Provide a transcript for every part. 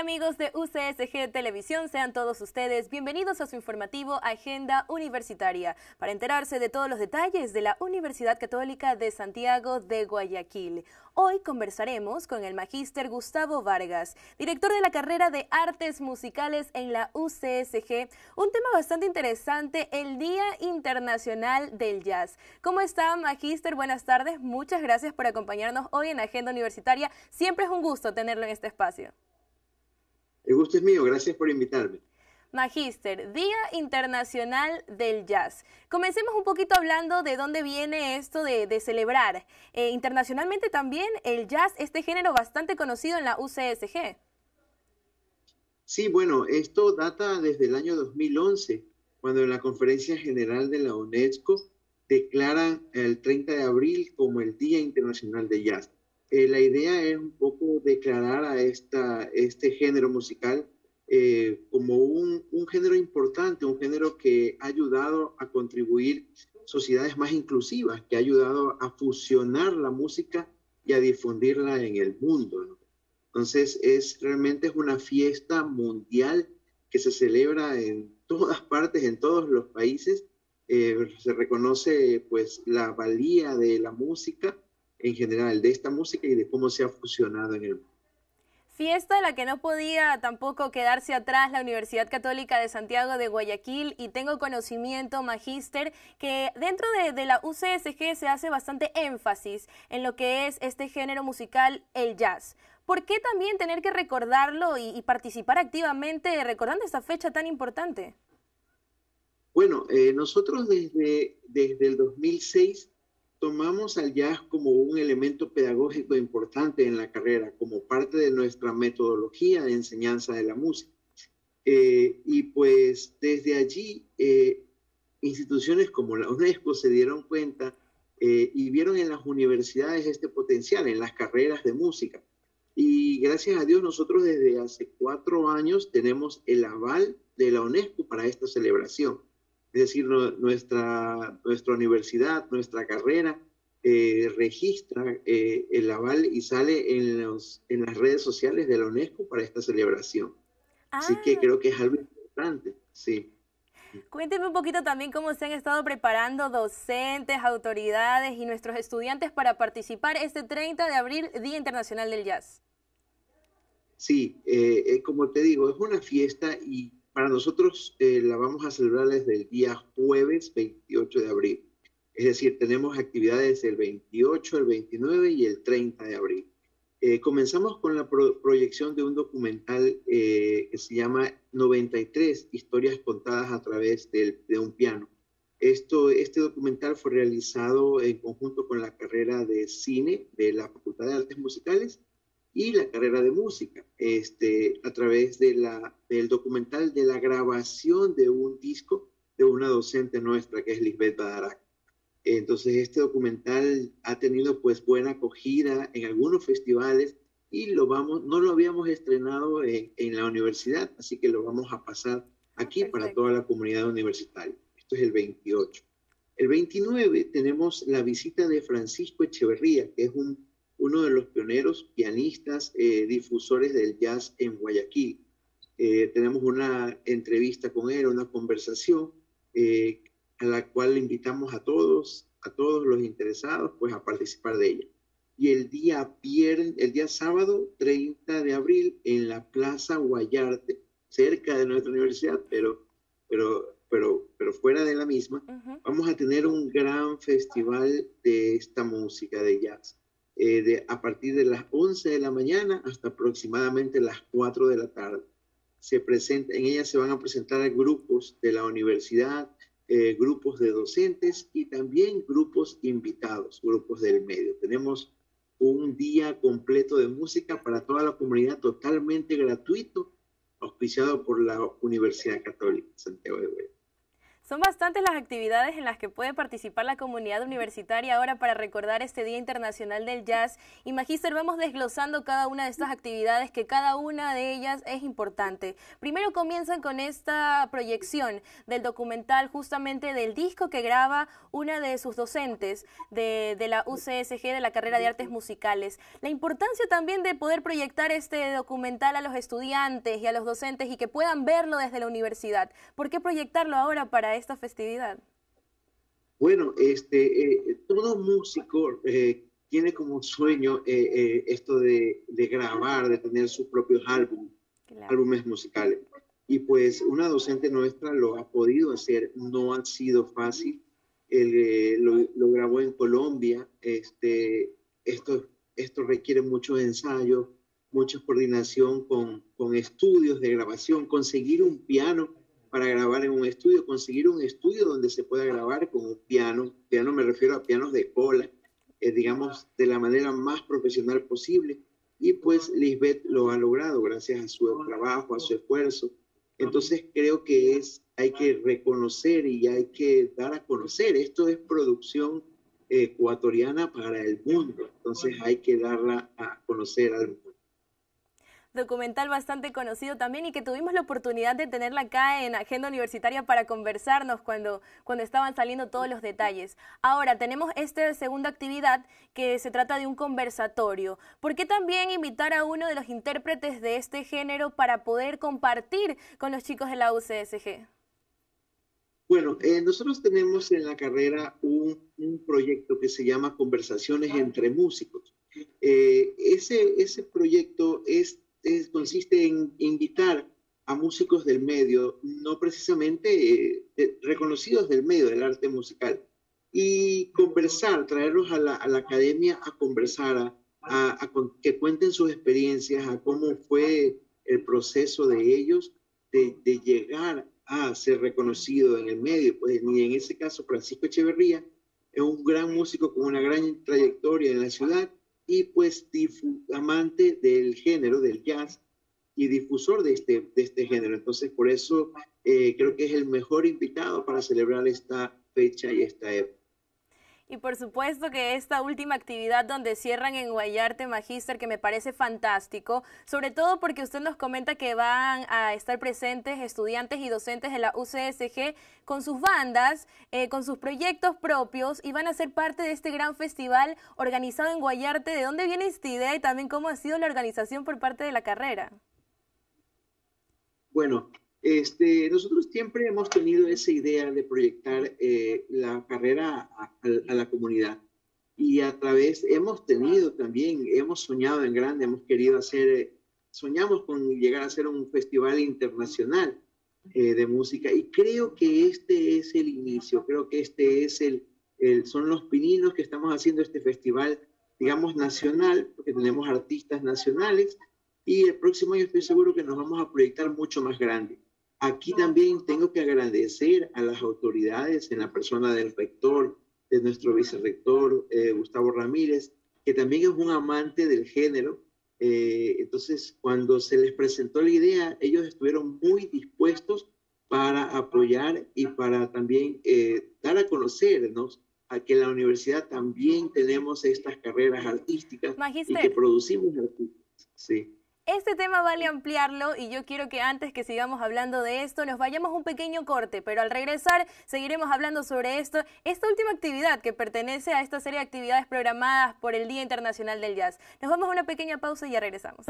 amigos de UCSG Televisión? Sean todos ustedes bienvenidos a su informativo Agenda Universitaria para enterarse de todos los detalles de la Universidad Católica de Santiago de Guayaquil. Hoy conversaremos con el magíster Gustavo Vargas, director de la carrera de Artes Musicales en la UCSG, un tema bastante interesante, el Día Internacional del Jazz. ¿Cómo está, magíster? Buenas tardes, muchas gracias por acompañarnos hoy en Agenda Universitaria. Siempre es un gusto tenerlo en este espacio. El gusto es mío, gracias por invitarme. Magíster, Día Internacional del Jazz. Comencemos un poquito hablando de dónde viene esto de celebrar. Internacionalmente también el jazz, este género bastante conocido en la UCSG. Sí, bueno, esto data desde el año 2011, cuando en la Conferencia General de la UNESCO declaran el 30 de abril como el Día Internacional del Jazz. La idea es un poco declarar a este género musical como un género importante, un género que ha ayudado a contribuir sociedades más inclusivas, que ha ayudado a fusionar la música y a difundirla en el mundo, ¿no? Entonces, realmente es una fiesta mundial que se celebra en todas partes, en todos los países. Se reconoce pues la valía de la música en general, de esta música y de cómo se ha fusionado en el mundo. Fiesta de la que no podía tampoco quedarse atrás la Universidad Católica de Santiago de Guayaquil, y tengo conocimiento, magíster, que dentro de la UCSG se hace bastante énfasis en lo que es este género musical, el jazz. ¿Por qué también tener que recordarlo y participar activamente recordando esta fecha tan importante? Bueno, nosotros desde el 2006 tomamos al jazz como un elemento pedagógico importante en la carrera, como parte de nuestra metodología de enseñanza de la música. Y pues desde allí, instituciones como la UNESCO se dieron cuenta y vieron en las universidades este potencial, en las carreras de música. Y gracias a Dios nosotros desde hace 4 años tenemos el aval de la UNESCO para esta celebración. Es decir, nuestra universidad, nuestra carrera, registra el aval y sale en las redes sociales de la UNESCO para esta celebración. Así que creo que es algo importante, sí. Cuénteme un poquito también cómo se han estado preparando docentes, autoridades y nuestros estudiantes para participar este 30 de abril, Día Internacional del Jazz. Sí, como te digo, es una fiesta y para nosotros la vamos a celebrar desde el día jueves 28 de abril. Es decir, tenemos actividades el 28, el 29 y el 30 de abril. Comenzamos con la proyección de un documental que se llama 93 historias contadas a través de un piano. Este documental fue realizado en conjunto con la carrera de cine de la Facultad de Artes Musicales y la carrera de música, a través del documental de la grabación de un disco de una docente nuestra que es Lisbeth Badarac. Entonces este documental ha tenido pues buena acogida en algunos festivales y no lo habíamos estrenado en la universidad, así que lo vamos a pasar aquí para toda la comunidad universitaria. Esto es el 28. El 29 tenemos la visita de Francisco Echeverría, que es uno de los pioneros pianistas, difusores del jazz en Guayaquil. Tenemos una entrevista con él, una conversación a la cual invitamos a todos los interesados pues, a participar de ella. Y el día sábado 30 de abril en la Plaza Guayarte, cerca de nuestra universidad, pero fuera de la misma, vamos a tener un gran festival de esta música de jazz. A partir de las 11 de la mañana hasta aproximadamente las 4 de la tarde. En ella se van a presentar grupos de la universidad, grupos de docentes y también grupos invitados, grupos del medio. Tenemos un día completo de música para toda la comunidad, totalmente gratuito, auspiciado por la Universidad Católica de Santiago de Guayaquil. Son bastantes las actividades en las que puede participar la comunidad universitaria ahora para recordar este Día Internacional del Jazz. Y Magíster, vamos desglosando cada una de estas actividades, que cada una de ellas es importante. Primero comienzan con esta proyección del documental justamente del disco que graba una de sus docentes de la UCSG, de la carrera de Artes Musicales. La importancia también de poder proyectar este documental a los estudiantes y a los docentes y que puedan verlo desde la universidad. ¿Por qué proyectarlo ahora para esta festividad? Bueno, todo músico tiene como sueño esto de grabar, de tener sus propios álbumes musicales. Y pues una docente nuestra lo ha podido hacer, no ha sido fácil. Lo grabó en Colombia. Esto requiere mucho ensayo, mucha coordinación con estudios de grabación, conseguir un piano para grabar en un estudio, conseguir un estudio donde se pueda grabar con un piano. Piano me refiero a pianos de cola, digamos, de la manera más profesional posible. Y pues Lisbeth lo ha logrado gracias a su trabajo, a su esfuerzo. Entonces creo que hay que reconocer y hay que dar a conocer. Esto es producción ecuatoriana para el mundo. Entonces hay que darla a conocer al mundo. Documental bastante conocido también y que tuvimos la oportunidad de tenerla acá en Agenda Universitaria para conversarnos cuando estaban saliendo todos los detalles. Ahora tenemos esta segunda actividad que se trata de un conversatorio. ¿Por qué también invitar a uno de los intérpretes de este género para poder compartir con los chicos de la UCSG? Bueno, nosotros tenemos en la carrera un proyecto que se llama Conversaciones entre Músicos. Ese proyecto consiste en invitar a músicos del medio, no precisamente reconocidos del medio del arte musical, y conversar, traerlos a la academia a conversar, que cuenten sus experiencias, a cómo fue el proceso de ellos de llegar a ser reconocido en el medio. Pues, y en ese caso, Francisco Echeverría es un gran músico con una gran trayectoria en la ciudad, y pues amante del género, del jazz, y difusor de este género. Entonces, por eso creo que es el mejor invitado para celebrar esta fecha y esta época. Y por supuesto que esta última actividad donde cierran en Guayarte, Magíster, que me parece fantástico, sobre todo porque usted nos comenta que van a estar presentes estudiantes y docentes de la UCSG con sus bandas, con sus proyectos propios, y van a ser parte de este gran festival organizado en Guayarte. ¿De dónde viene esta idea y también cómo ha sido la organización por parte de la carrera? Bueno, nosotros siempre hemos tenido esa idea de proyectar la carrera a la comunidad, y a través hemos soñado en grande, hemos querido soñamos con llegar a ser un festival internacional de música, y creo que este es el inicio, creo que son los pininos que estamos haciendo este festival, digamos, nacional, porque tenemos artistas nacionales, y el próximo año estoy seguro que nos vamos a proyectar mucho más grande. Aquí también tengo que agradecer a las autoridades en la persona del rector, de nuestro vicerrector, Gustavo Ramírez, que también es un amante del género. Entonces, cuando se les presentó la idea, ellos estuvieron muy dispuestos para apoyar y para también dar a conocernos a que en la universidad también tenemos estas carreras artísticas. Magíster, y que producimos artistas. Sí. Este tema vale ampliarlo y yo quiero que antes que sigamos hablando de esto nos vayamos a un pequeño corte, pero al regresar seguiremos hablando sobre esta última actividad que pertenece a esta serie de actividades programadas por el Día Internacional del Jazz. Nos vamos a una pequeña pausa y ya regresamos.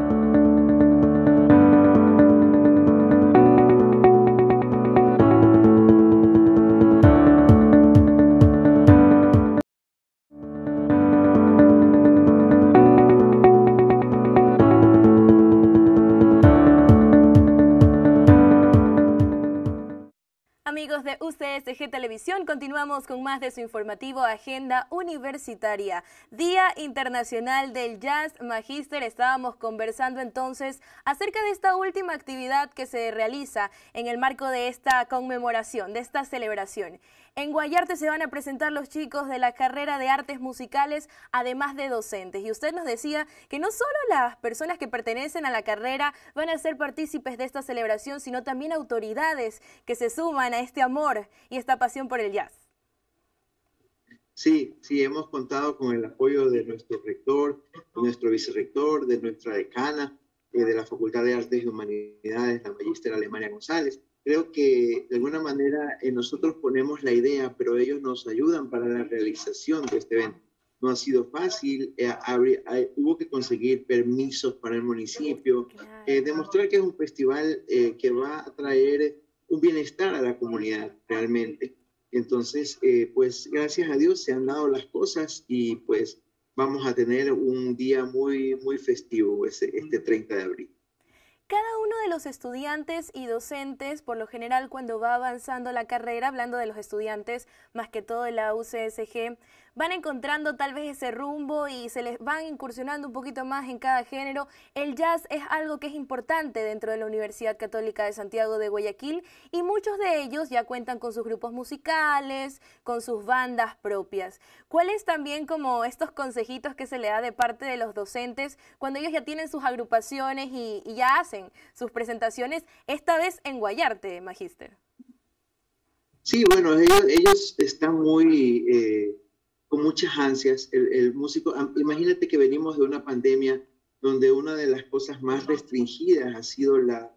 Amigos de UCSG Televisión, continuamos con más de su informativo Agenda Universitaria. Día Internacional del Jazz. Magíster, estábamos conversando entonces acerca de esta última actividad que se realiza en el marco de esta conmemoración, de esta celebración. En Guayarte se van a presentar los chicos de la carrera de Artes Musicales, además de docentes. Y usted nos decía que no solo las personas que pertenecen a la carrera van a ser partícipes de esta celebración, sino también autoridades que se suman a este amor y esta pasión por el jazz? Sí, sí, hemos contado con el apoyo de nuestro rector, de nuestro vicerrector, de nuestra decana, de la Facultad de Artes y Humanidades, la magíster Alemania González. Creo que de alguna manera nosotros ponemos la idea, pero ellos nos ayudan para la realización de este evento. No ha sido fácil, hubo que conseguir permisos para el municipio, demostrar que es un festival que va a traer un bienestar a la comunidad realmente. Entonces, pues gracias a Dios se han dado las cosas y pues vamos a tener un día muy, muy festivo este 30 de abril. Cada uno de los estudiantes y docentes, por lo general cuando va avanzando la carrera, hablando de los estudiantes, más que todo de la UCSG, van encontrando tal vez ese rumbo y se les van incursionando un poquito más en cada género. El jazz es algo que es importante dentro de la Universidad Católica de Santiago de Guayaquil y muchos de ellos ya cuentan con sus grupos musicales, con sus bandas propias. ¿Cuáles también como estos consejitos que se le da de parte de los docentes cuando ellos ya tienen sus agrupaciones y ya hacen sus presentaciones, esta vez en Guayarte, Magíster? Sí, bueno, ellos están muy con muchas ansias. El músico, imagínate que venimos de una pandemia donde una de las cosas más restringidas ha sido las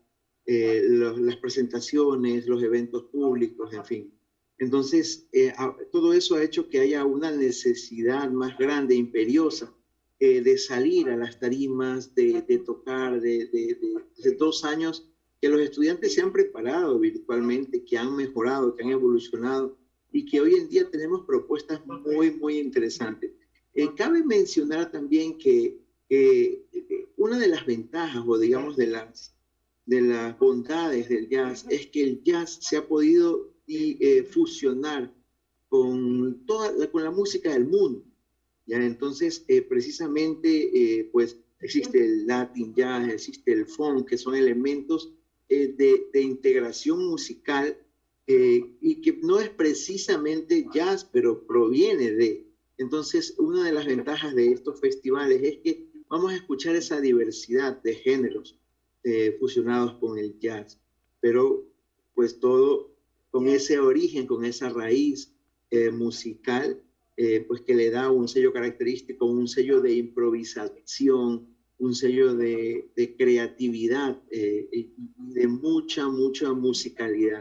presentaciones, los eventos públicos, en fin. Entonces, todo eso ha hecho que haya una necesidad más grande, imperiosa, de salir a las tarimas, de tocar, desde 2 años que los estudiantes se han preparado virtualmente, que han mejorado, que han evolucionado y que hoy en día tenemos propuestas muy, muy interesantes. Cabe mencionar también que una de las ventajas o digamos de las bondades del jazz es que el jazz se ha podido fusionar con la música del mundo. ¿Ya? Entonces, precisamente, pues existe el Latin Jazz, existe el funk, que son elementos de integración musical y que no es precisamente jazz, pero proviene de. Entonces, una de las ventajas de estos festivales es que vamos a escuchar esa diversidad de géneros fusionados con el jazz, pero pues todo con ese origen, con esa raíz musical, pues que le da un sello característico, un sello de improvisación, un sello de creatividad y de mucha musicalidad.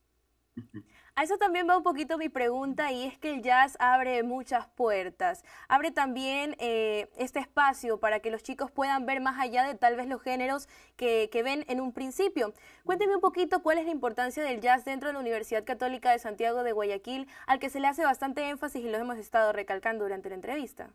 A eso también va un poquito mi pregunta y es que el jazz abre muchas puertas, abre también este espacio para que los chicos puedan ver más allá de tal vez los géneros que ven en un principio. Cuénteme un poquito cuál es la importancia del jazz dentro de la Universidad Católica de Santiago de Guayaquil, al que se le hace bastante énfasis y lo hemos estado recalcando durante la entrevista.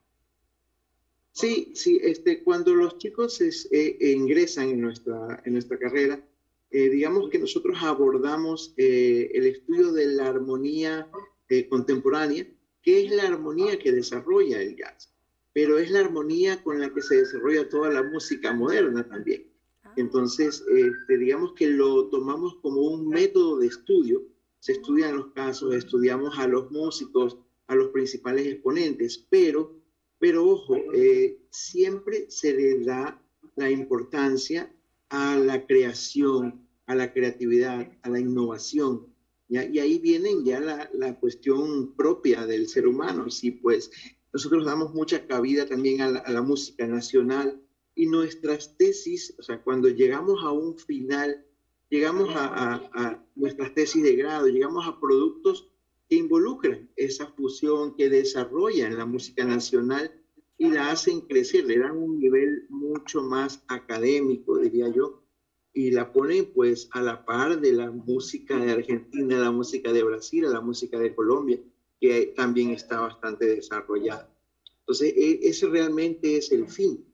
Sí, cuando los chicos ingresan en nuestra carrera, digamos que nosotros abordamos el estudio de la armonía contemporánea, que es la armonía que desarrolla el jazz, pero es la armonía con la que se desarrolla toda la música moderna también. Entonces, digamos que lo tomamos como un método de estudio, se estudian los casos, estudiamos a los músicos, a los principales exponentes, pero ojo, siempre se le da la importancia a la creación, a la creatividad, a la innovación. ¿Ya? Y ahí viene ya la cuestión propia del ser humano. Sí, pues nosotros damos mucha cabida también a la música nacional y nuestras tesis, o sea, cuando llegamos a un final, llegamos a nuestras tesis de grado, llegamos a productos que involucran esa fusión, que desarrollan la música nacional y la hacen crecer, le dan un nivel mucho más académico, diría yo, y la ponen pues a la par de la música de Argentina, la música de Brasil, la música de Colombia, que también está bastante desarrollada. Entonces, ese realmente es el fin.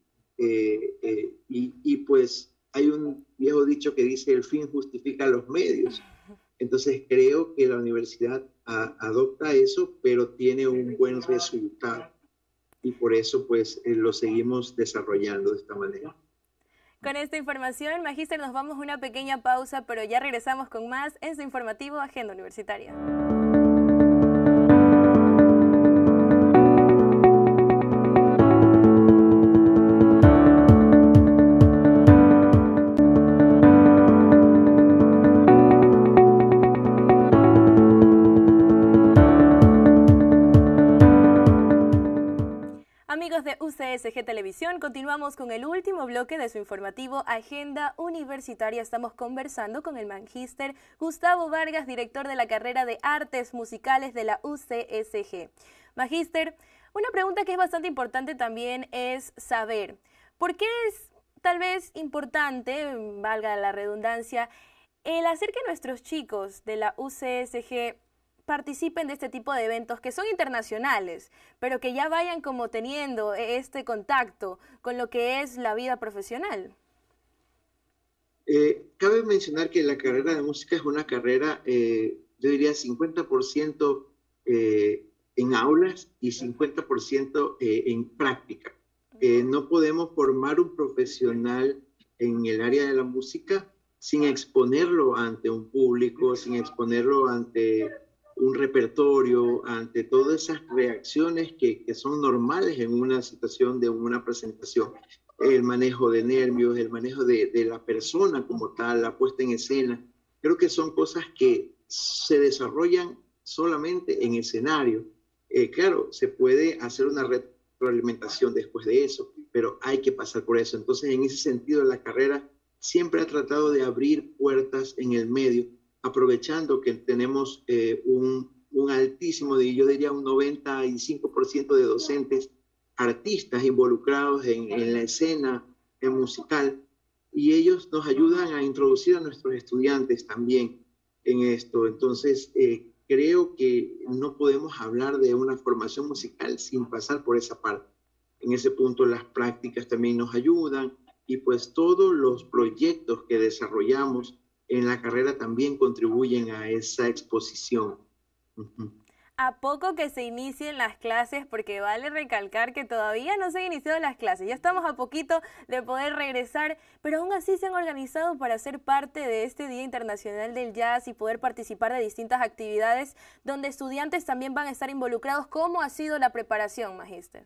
Y pues hay un viejo dicho que dice, el fin justifica los medios. Entonces, creo que la universidad adopta eso, pero tiene un buen resultado. Y por eso, pues, lo seguimos desarrollando de esta manera. Con esta información, Magíster, nos vamos a una pequeña pausa, pero ya regresamos con más en su informativo Agenda Universitaria. Amigos de UCSG Televisión, continuamos con el último bloque de su informativo Agenda Universitaria. Estamos conversando con el magíster Gustavo Vargas, director de la carrera de Artes Musicales de la UCSG. Magíster, una pregunta que es bastante importante también es saber, ¿por qué es tal vez importante, valga la redundancia, el hacer que nuestros chicos de la UCSG participen de este tipo de eventos que son internacionales, pero que ya vayan como teniendo este contacto con lo que es la vida profesional? Cabe mencionar que la carrera de música es una carrera, yo diría 50% en aulas y 50% en práctica. No podemos formar un profesional en el área de la música sin exponerlo ante un público, sin exponerlo ante un repertorio, ante todas esas reacciones que son normales en una situación de una presentación. El manejo de nervios, el manejo de la persona como tal, la puesta en escena. Creo que son cosas que se desarrollan solamente en escenario. Claro, se puede hacer una retroalimentación después de eso, pero hay que pasar por eso. Entonces, en ese sentido, la carrera siempre ha tratado de abrir puertas en el medio, aprovechando que tenemos un altísimo, yo diría un 95% de docentes artistas involucrados en la escena musical, y ellos nos ayudan a introducir a nuestros estudiantes también en esto. Entonces, creo que no podemos hablar de una formación musical sin pasar por esa parte. En ese punto, las prácticas también nos ayudan, y pues todos los proyectos que desarrollamos en la carrera también contribuyen a esa exposición. A poco que se inicien las clases, porque vale recalcar que todavía no se han iniciado las clases, ya estamos a poquito de poder regresar, pero aún así se han organizado para ser parte de este Día Internacional del Jazz y poder participar de distintas actividades donde estudiantes también van a estar involucrados. ¿Cómo ha sido la preparación, magíster?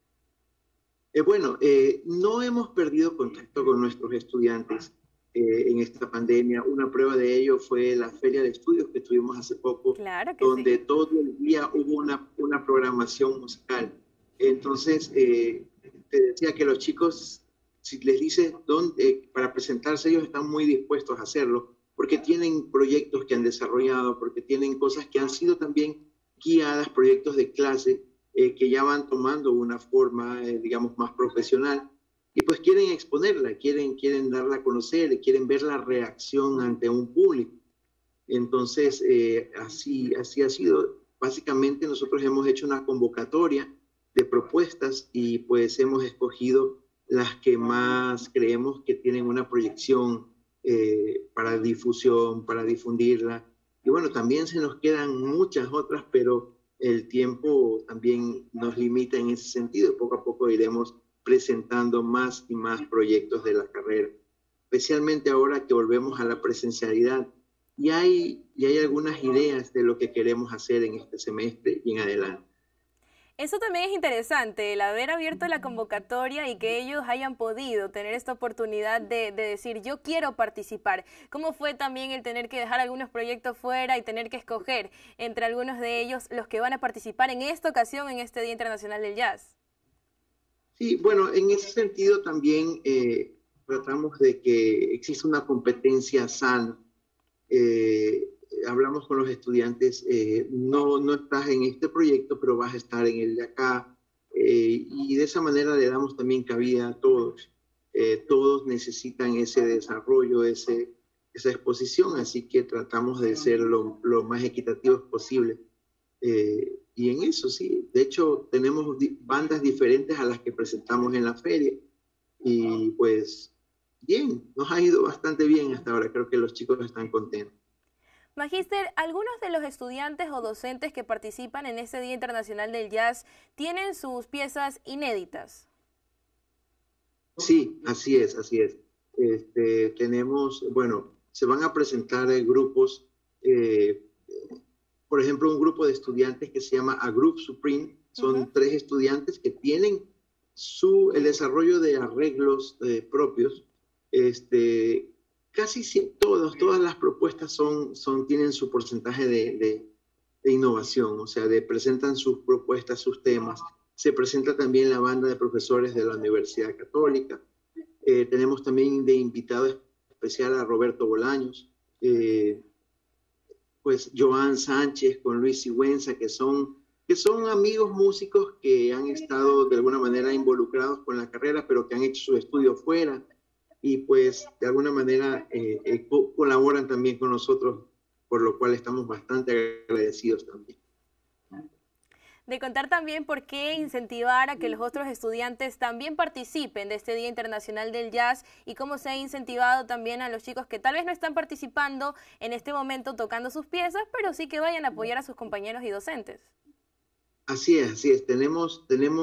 No hemos perdido contacto con nuestros estudiantes en esta pandemia. Una prueba de ello fue la Feria de Estudios que tuvimos hace poco, claro que donde sí. todo el día hubo una programación musical. Entonces, te decía que los chicos, si les dices dónde, para presentarse, ellos están muy dispuestos a hacerlo, porque tienen proyectos que han desarrollado, porque tienen cosas que han sido también guiadas, proyectos de clase, que ya van tomando una forma, digamos, más profesional, y pues quieren exponerla, quieren darla a conocer, quieren ver la reacción ante un público. Entonces, así ha sido. Básicamente nosotros hemos hecho una convocatoria de propuestas y pues hemos escogido las que más creemos que tienen una proyección para difusión, para difundirla. Y bueno, también se nos quedan muchas otras, pero el tiempo también nos limita en ese sentido. Poco a poco iremos presentando más y más proyectos de la carrera, especialmente ahora que volvemos a la presencialidad. Y hay algunas ideas de lo que queremos hacer en este semestre y en adelante. Eso también es interesante, el haber abierto la convocatoria y que ellos hayan podido tener esta oportunidad de decir yo quiero participar. ¿Cómo fue también el tener que dejar algunos proyectos fuera y tener que escoger entre algunos de ellos los que van a participar en esta ocasión en este Día Internacional del Jazz? Sí, bueno, en ese sentido también tratamos de que exista una competencia sana. Hablamos con los estudiantes, no estás en este proyecto, pero vas a estar en el de acá, y de esa manera le damos también cabida a todos. Todos necesitan ese desarrollo, esa exposición, así que tratamos de ser lo más equitativos posible. Y en eso sí, de hecho tenemos bandas diferentes a las que presentamos en la feria, y pues bien, nos ha ido bastante bien hasta ahora, creo que los chicos están contentos. Magíster, ¿algunos de los estudiantes o docentes que participan en este Día Internacional del Jazz tienen sus piezas inéditas? Sí, así es, así es. Tenemos, bueno, se van a presentar grupos, por ejemplo, un grupo de estudiantes que se llama A Group Supreme. Son 3 estudiantes que tienen el desarrollo de arreglos propios. Casi todas las propuestas tienen su porcentaje de innovación, o sea, presentan sus propuestas, sus temas, Se presenta también la banda de profesores de la Universidad Católica. Tenemos también de invitado especial a Roberto Bolaños, pues Joan Sánchez con Luis Sigüenza, que son amigos músicos que han estado de alguna manera involucrados con la carrera, pero que han hecho su estudio fuera y pues de alguna manera colaboran también con nosotros, por lo cual estamos bastante agradecidos también. De contar también por qué incentivar a que los otros estudiantes también participen de este Día Internacional del Jazz y cómo se ha incentivado también a los chicos que tal vez no están participando en este momento tocando sus piezas, pero sí que vayan a apoyar a sus compañeros y docentes. Así es, así es. Tenemos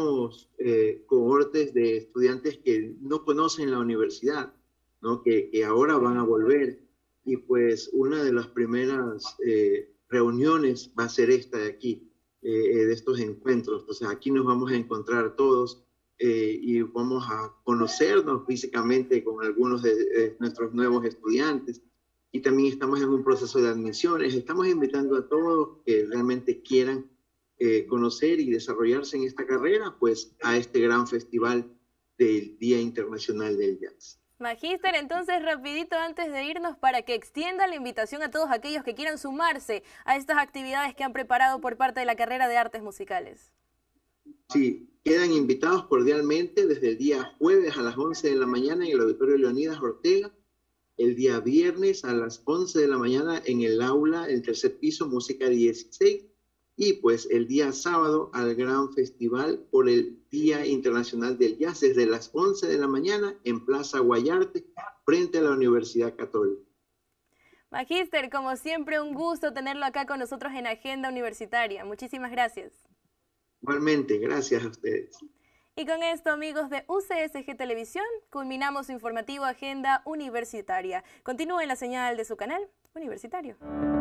cohortes de estudiantes que no conocen la universidad, ¿no? Que ahora van a volver. Y pues una de las primeras reuniones va a ser esta de aquí, de estos encuentros. Entonces aquí nos vamos a encontrar todos y vamos a conocernos físicamente con algunos de nuestros nuevos estudiantes. Y también estamos en un proceso de admisiones. Estamos invitando a todos que realmente quieran conocer y desarrollarse en esta carrera, pues a este gran festival del Día Internacional del Jazz. Magíster, entonces rapidito antes de irnos para que extienda la invitación a todos aquellos que quieran sumarse a estas actividades que han preparado por parte de la carrera de Artes Musicales. Sí, quedan invitados cordialmente desde el día jueves a las 11 de la mañana en el Auditorio Leonidas Ortega, el día viernes a las 11 de la mañana en el aula, el tercer piso, música 16, y pues el día sábado al gran festival por el Día Internacional del Jazz desde las 11 de la mañana en Plaza Guayarte, frente a la Universidad Católica. Magíster, como siempre, un gusto tenerlo acá con nosotros en Agenda Universitaria. Muchísimas gracias. Igualmente, gracias a ustedes. Y con esto, amigos de UCSG Televisión, culminamos su informativo Agenda Universitaria. Continúe en la señal de su canal universitario.